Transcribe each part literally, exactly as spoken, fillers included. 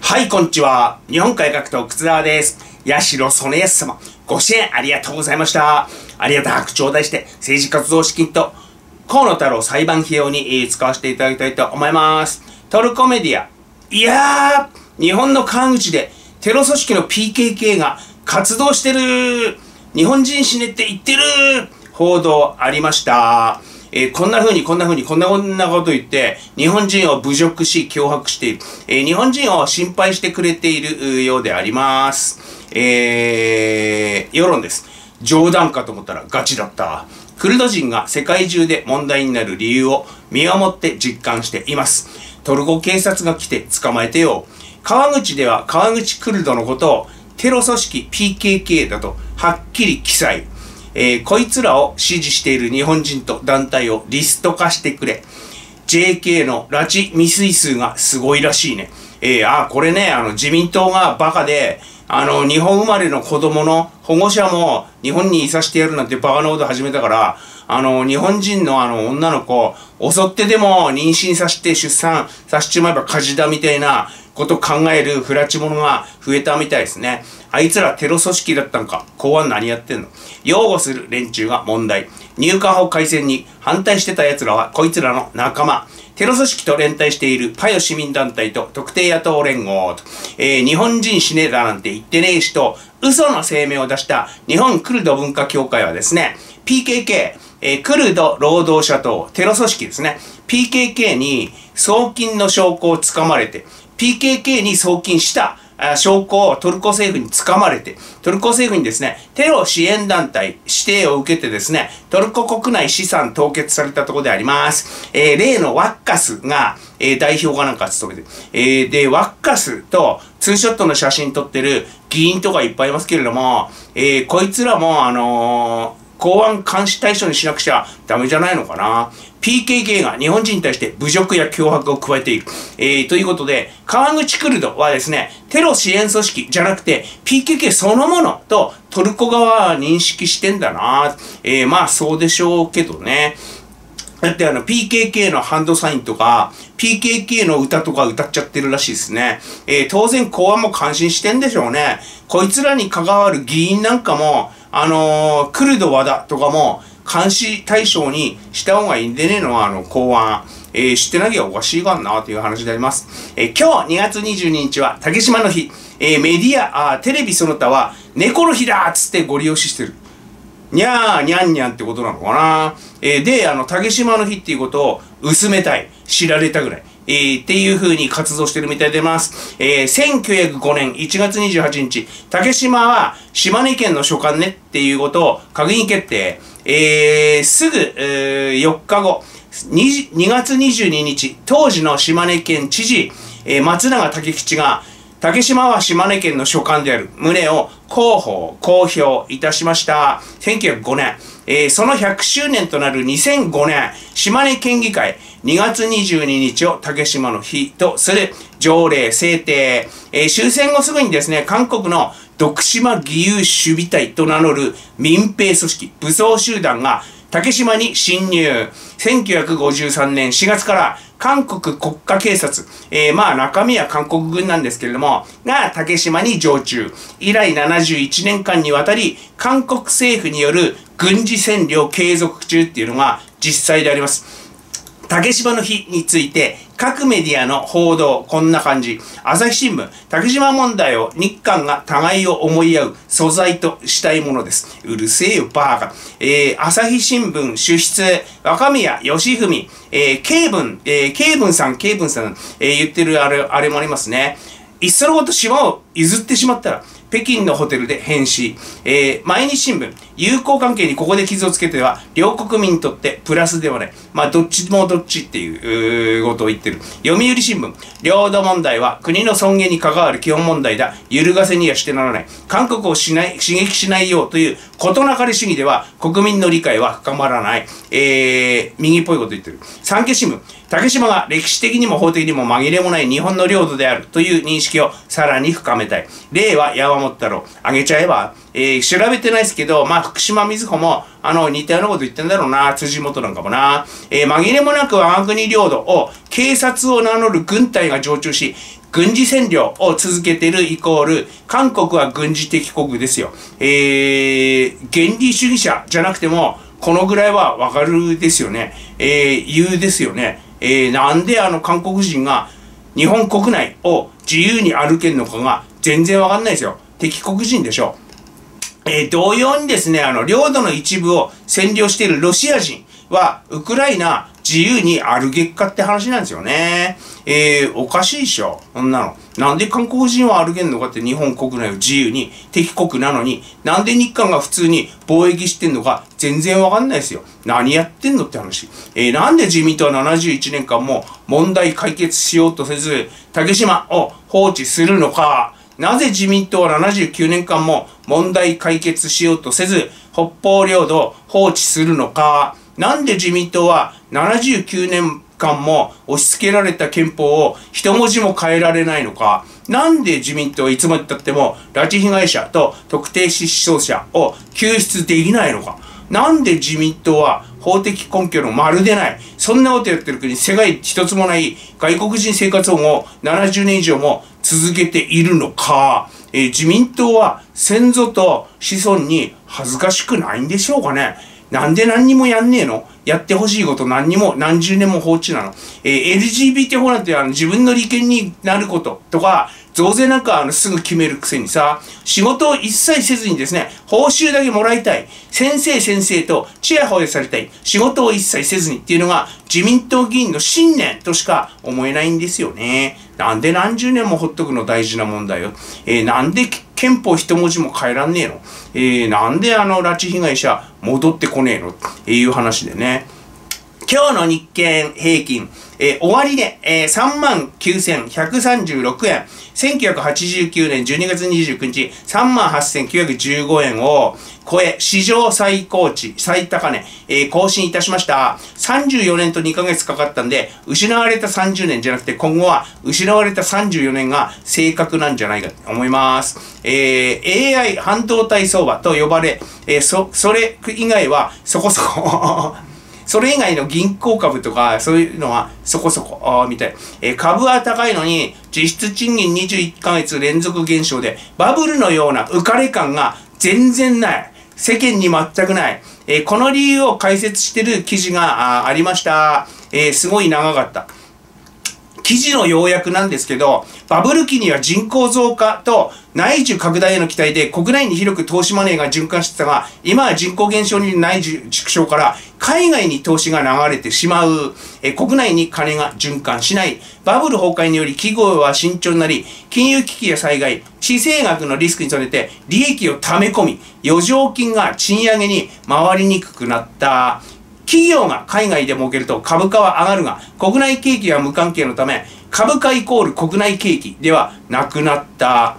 はい、こんにちは。日本改革党、靴沢です。八代曽根康様、ご支援ありがとうございました。ありがたく頂戴して、政治活動資金と河野太郎裁判費用に使わせていただきたいと思います。トルコメディア。いやー、日本の川口でテロ組織の ピーケーケー が活動してる。日本人死ねって言ってる。報道ありました。えー、こんな風にこんな風にこんなこんなこと言って、日本人を侮辱し脅迫している。えー、日本人を心配してくれているようであります。えー、世論です。冗談かと思ったらガチだった。クルド人が世界中で問題になる理由を見守って実感しています。トルコ警察が来て捕まえてよ。川口では川口クルドのことをテロ組織 ピーケーケー だとはっきり記載。えー、こいつらを支持している日本人と団体をリスト化してくれ。ジェーケー の拉致未遂数がすごいらしいね。えー、あ、これね、あの、自民党がバカで、あの、日本生まれの子供の保護者も日本にいさせてやるなんてバカなこと始めたから、あの、日本人のあの、女の子、襲ってでも妊娠させて出産させちまえば火事だみたいなことを考えるフラチ者が増えたみたいですね。あいつらテロ組織だったんか。公安何やってんの。擁護する連中が問題。入管法改正に反対してた奴らはこいつらの仲間。テロ組織と連帯しているパヨ市民団体と特定野党連合と、えー、日本人死ねだなんて言ってねえしと、嘘の声明を出した日本クルド文化協会はですね、ピーケーケー、えー、クルド労働者党、テロ組織ですね。ピーケーケー に送金の証拠をつかまれて、ピーケーケー に送金した証拠をトルコ政府につかまれて、トルコ政府にですね、テロ支援団体指定を受けてですね、トルコ国内資産凍結されたところであります。えー、例のワッカスが、えー、代表がなんか務めて、えー、で、ワッカスとツーショットの写真撮ってる議員とかいっぱいいますけれども、えー、こいつらも、あのー、公安監視対象にしなくちゃダメじゃないのかな。ピーケーケー が日本人に対して侮辱や脅迫を加えている。えー、ということで、川口クルドはですね、テロ支援組織じゃなくて、ピーケーケー そのものとトルコ側は認識してんだな。えー、まあそうでしょうけどね。だってあの ピーケーケー のハンドサインとか、ピーケーケー の歌とか歌っちゃってるらしいですね。えー、当然公安も感心してんでしょうね。こいつらに関わる議員なんかも、あのー、クルド和田とかも監視対象にした方がいいんでねえのは、あの、公安。えー、知ってなきゃおかしいかなという話であります。えー、今日にがつにじゅうににちは竹島の日。えー、メディア、あテレビその他は猫の日だっつってご利用ししてる。にゃー、にゃんにゃんってことなのかな。えー、で、あの、竹島の日っていうことを薄めたい。知られたぐらい。えー、っていう風に活動してるみたいでます。えー、せんきゅうひゃくごねんいちがつにじゅうはちにち、竹島は島根県の所管ねっていうことを閣議決定。えー、すぐ、えー、よっかご、にがつにじゅうににち、当時の島根県知事、えー、松永武吉が、竹島は島根県の所管である旨を広報、公表いたしました。せんきゅうひゃくごねん。えー、そのひゃくしゅうねんとなるにせんごねん、島根県議会にがつにじゅうににちを竹島の日とする条例制定。えー、終戦後すぐにですね、韓国の徳島義勇守備隊と名乗る民兵組織、武装集団が竹島に侵入。せんきゅうひゃくごじゅうさんねんしがつから韓国国家警察、えー、まあ中身は韓国軍なんですけれども、が竹島に常駐。以来ななじゅういちねんかんにわたり、韓国政府による軍事占領継続中っていうのが実際であります。竹島の日について各メディアの報道、こんな感じ。朝日新聞、竹島問題を日韓が互いを思い合う素材としたいものです。うるせえよ、バーカ。えー、朝日新聞主筆、若宮義文、えー、慶文、えー、慶文さん、慶文さん、えー、言ってるあれ、あれもありますね。いっそのこと島を譲ってしまったら、北京のホテルで変死。えー、毎日新聞、友好関係にここで傷をつけては、両国民にとってプラスではない。まあ、どっちもどっちっていうことを言ってる。読売新聞、領土問題は国の尊厳に関わる基本問題だ。揺るがせにはしてならない。韓国をしない、刺激しないようという事なかれ主義では、国民の理解は深まらない。えー、右っぽいこと言ってる。産経新聞、竹島が歴史的にも法的にも紛れもない日本の領土であるという認識をさらに深めたい。例は山本太郎。あげちゃえば、えー、調べてないですけど、まあ、福島みずほも、あの、似たようなこと言ってんだろうな、辻元なんかもな。えー、紛れもなく我が国領土を警察を名乗る軍隊が常駐し、 軍事占領を続けているイコール、韓国は軍事的国ですよ。えー、原理主義者じゃなくても、このぐらいはわかるですよね。えー、言うですよね。えー、なんであの韓国人が日本国内を自由に歩けるのかが全然わかんないですよ。敵国人でしょ。えー、同様にですね、あの、領土の一部を占領しているロシア人は、ウクライナ自由に歩けっかって話なんですよね。えー、おかしいでしょ。そんなの。なんで韓国人は歩けんのかって日本国内を自由に敵国なのに、なんで日韓が普通に貿易してんのか全然わかんないですよ。何やってんのって話。えー、なんで自民党はななじゅういちねんかんも問題解決しようとせず、竹島を放置するのか。なぜ自民党はななじゅうきゅうねんかんも問題解決しようとせず、北方領土を放置するのか。なんで自民党はななじゅうきゅうねんかんも押し付けられた憲法を一文字も変えられないのか。なんで自民党はいつまでたっても拉致被害者と特定失踪者を救出できないのか。なんで自民党は法的根拠のまるでない、そんなことやってる国世界一つもない外国人生活保護をななじゅうねん以上も続けているのか。えー、自民党は先祖と子孫に恥ずかしくないんでしょうかね。なんで何にもやんねえの？やってほしいこと何にも何十年も放置なの。えー、エルジービーティー 法なんてあの自分の利権になることとか、増税なんかあのすぐ決めるくせにさ、仕事を一切せずにですね、報酬だけもらいたい。先生先生とチヤホヤされたい。仕事を一切せずにっていうのが自民党議員の信念としか思えないんですよね。なんで何十年もほっとくの大事な問題よ。えー、なんで憲法一文字も変えらんねえの？えー、なんであの拉致被害者戻ってこねえのっていう話でね。今日の日経平均、えー、終値、えー、さんまんきゅうせんひゃくさんじゅうろくえん。せんきゅうひゃくはちじゅうきゅうねんじゅうにがつにじゅうくにち、さんまんはっせんきゅうひゃくじゅうごえんを超え、史上最高値、最高値、えー、更新いたしました。さんじゅうよねんとにかげつかかったんで、失われたさんじゅうねんじゃなくて、今後は失われたさんじゅうよねんが正確なんじゃないかと思います。えー、エーアイ 半導体相場と呼ばれ、えー、そ、それ以外はそこそこ、それ以外の銀行株とか、そういうのはそこそこ、あみたい。えー、株は高いのに、実質賃金にじゅういっかげつ連続減少で、バブルのような浮かれ感が全然ない。世間に全くない。えー、この理由を解説している記事が あ, ありました。えー、すごい長かった。記事の要約なんですけど、バブル期には人口増加と内需拡大への期待で国内に広く投資マネーが循環してたが、今は人口減少に内需縮小から海外に投資が流れてしまう。え国内に金が循環しない。バブル崩壊により企業は慎重になり、金融危機や災害、地政学のリスクに備えて利益を溜め込み、余剰金が賃上げに回りにくくなった。企業が海外で儲けると株価は上がるが、国内景気は無関係のため、株価イコール国内景気ではなくなった。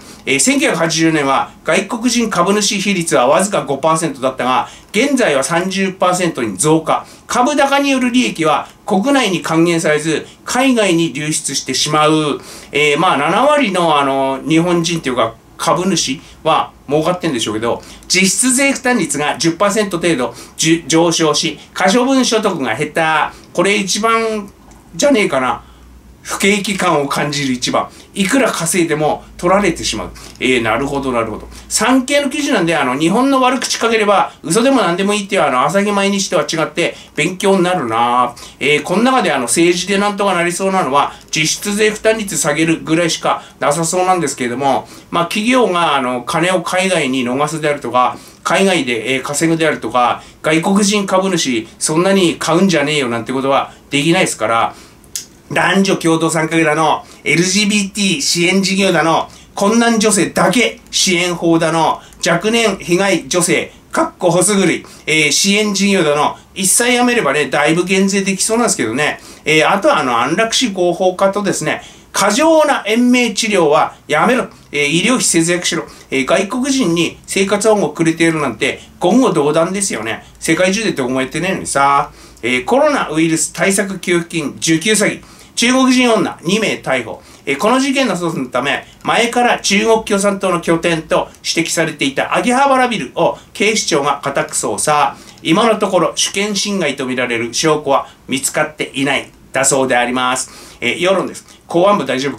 えー、せんきゅうひゃくはちじゅうねんは外国人株主比率はわずか ごパーセント だったが、現在は さんじゅっパーセント に増加。株高による利益は国内に還元されず、海外に流出してしまう。えー、まあななわりのあの、日本人っていうか、株主は儲かってんでしょうけど、実質税負担率が じゅっパーセント 程度上昇し、可処分所得が減った。これ一番じゃねえかな。不景気感を感じる一番。いくら稼いでも取られてしまう。えー、なるほど、なるほど。産経の記事なんで、あの、日本の悪口かければ、嘘でも何でもいいっていう、あの、朝日毎日とは違って勉強になるなえー、この中で、あの、政治でなんとかなりそうなのは、実質税負担率下げるぐらいしかなさそうなんですけれども、まあ、企業が、あの、金を海外に逃すであるとか、海外で、えー、稼ぐであるとか、外国人株主、そんなに買うんじゃねえよなんてことはできないですから、男女共同参画だの、エルジービーティー 支援事業だの、困難女性だけ支援法だの、若年被害女性、かっこホス狂い、えー、支援事業だの、一切やめればね、だいぶ減税できそうなんですけどね。えー、あとはあの、安楽死合法化とですね、過剰な延命治療はやめろ。えー、医療費節約しろ。えー、外国人に生活保護をくれているなんて、言語道断ですよね。世界中でどこもやってねえのにさ。えー、コロナウイルス対策給付金受給詐欺。中国人女にめい逮捕。えー、この事件の捜査のため、前から中国共産党の拠点と指摘されていた秋葉原ビルを警視庁が家宅捜査。今のところ主権侵害とみられる証拠は見つかっていない。だそうであります。えー、世論です。公安部大丈夫か。え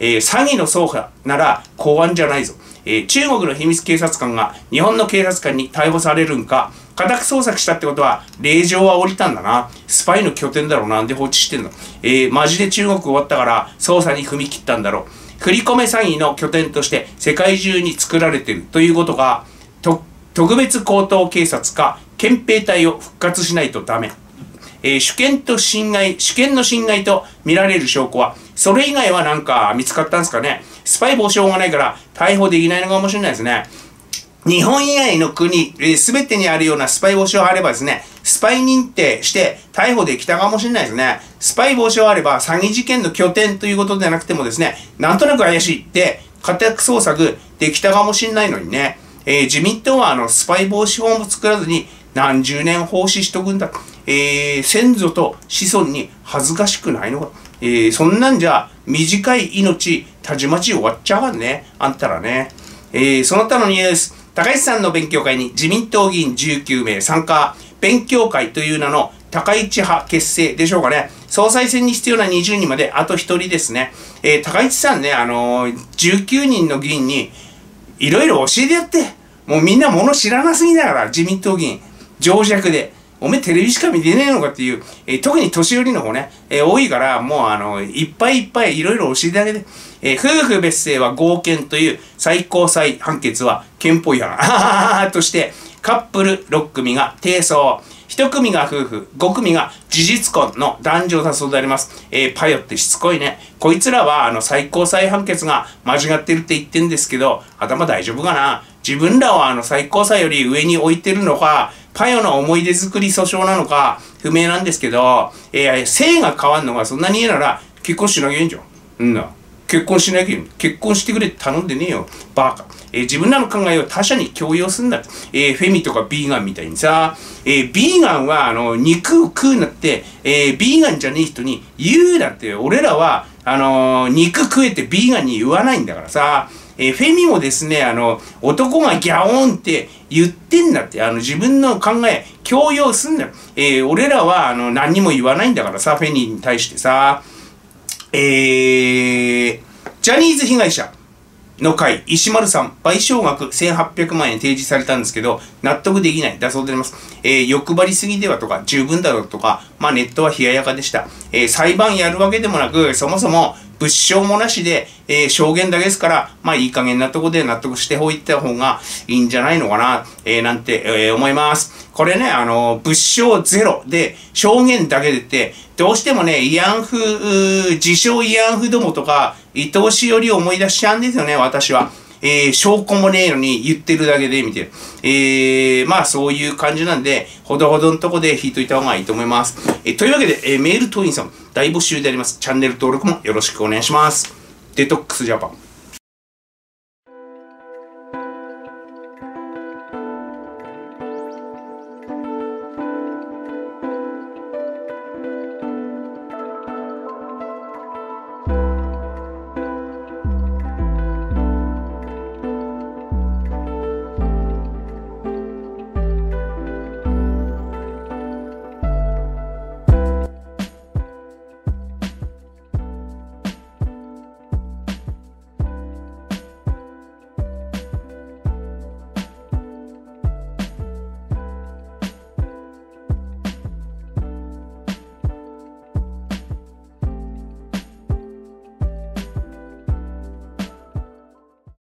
えー、詐欺の捜査なら公安じゃないぞ。えー、中国の秘密警察官が日本の警察官に逮捕されるんか、家宅捜索したってことは、令状は降りたんだな。スパイの拠点だろう。なんで放置してんの。えー、マジで中国終わったから、捜査に踏み切ったんだろう。振り込め詐欺の拠点として世界中に作られているということが、と特別高等警察か憲兵隊を復活しないとダメ。えー、主権と侵害、主権の侵害と見られる証拠は、それ以外はなんか見つかったんですかね。スパイ防止法がないから逮捕できないのかもしれないですね。日本以外の国、すべ、えー、てにあるようなスパイ防止法があればですね、スパイ認定して逮捕できたかもしれないですね。スパイ防止法があれば詐欺事件の拠点ということではなくてもですね、なんとなく怪しいって家宅捜索できたかもしれないのにね、えー、自民党はあのスパイ防止法も作らずに何十年奉仕しとくんだ。えー、先祖と子孫に恥ずかしくないのか。えー、そんなんじゃ短い命たちまち終わっちゃうわね。あんたらね。えー、その他のニュース。高市さんの勉強会に自民党議員じゅうきゅうめい参加。勉強会という名の高市派結成でしょうかね。総裁選に必要なにじゅうにんまであとひとりですね。えー、高市さんね、あのー、じゅうきゅうにんの議員にいろいろ教えてやって。もうみんな物知らなすぎだから、自民党議員。情弱で。おめえテレビしか見てねえのかっていう、えー、特に年寄りの方ね、えー、多いから、もうあの、いっぱいいっぱいいろいろ教えてあげて。えー、夫婦別姓は合憲という最高裁判決は憲法違反。として、カップルろっくみが提訴。いち組が夫婦、ご組が事実婚の男女だそうであります。えー、パヨってしつこいね。こいつらはあの最高裁判決が間違ってるって言ってんですけど、頭大丈夫かな。自分らはあの最高裁より上に置いてるのか、パヨの思い出作り訴訟なのか不明なんですけど、えー、性が変わんのがそんなにいいなら結婚しなきゃいいんじゃん。うんな。結婚しなきゃいい。結婚してくれって頼んでねえよ。バカ。えー、自分らの考えを他者に強要すんだ。えー、フェミとかビーガンみたいにさ、えー、ビーガンはあの肉を食うなって、えー、ビーガンじゃねえ人に言うなって、俺らはあのー、肉食えってビーガンに言わないんだからさ、えー、フェミもですね、あの、男がギャオーンって言ってんだって、あの、自分の考え、強要すんだよ。えー、俺らは、あの、何にも言わないんだからさ、フェミに対してさ、えー、ジャニーズ被害者の会、石丸さん、賠償額せんはっぴゃくまんえん提示されたんですけど、納得できない、だそうであります。えー、欲張りすぎではとか、十分だろうとか、まあネットは冷ややかでした。えー、裁判やるわけでもなく、そもそも、物証もなしで、えー、証言だけですから、まあいい加減なとこで納得しておいた方がいいんじゃないのかな、えー、なんて、えー、思います。これね、あの、物証ゼロで、証言だけでって、どうしてもね、慰安婦、自称慰安婦どもとか、伊藤詩織を思い出しちゃうんですよね、私は。えー、証拠もねえのに言ってるだけで、見てる。えー、まあそういう感じなんで、ほどほどのとこで引いといた方がいいと思います。えー、というわけで、えー、メール党員さん、大募集であります。チャンネル登録もよろしくお願いします。デトックスジャパン。